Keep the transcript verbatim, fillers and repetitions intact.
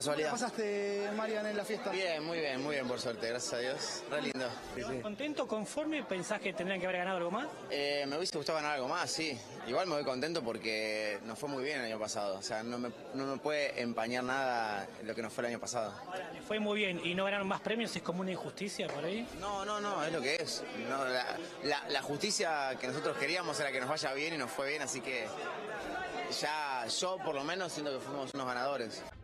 ¿Cómo la pasaste, Marian, en la fiesta? Bien, muy bien, muy bien, por suerte, gracias a Dios. Re lindo. Sí, sí. ¿Contento, conforme? ¿Pensás que tendrían que haber ganado algo más? Eh, me hubiese gustado ganar algo más, sí. Igual me voy contento porque nos fue muy bien el año pasado. O sea, no me, no me puede empañar nada lo que nos fue el año pasado. Ahora, les fue muy bien y no ganaron más premios, ¿es como una injusticia por ahí? No, no, no, es lo que es. No, la, la, la justicia que nosotros queríamos era que nos vaya bien y nos fue bien, así que ya yo por lo menos siento que fuimos unos ganadores.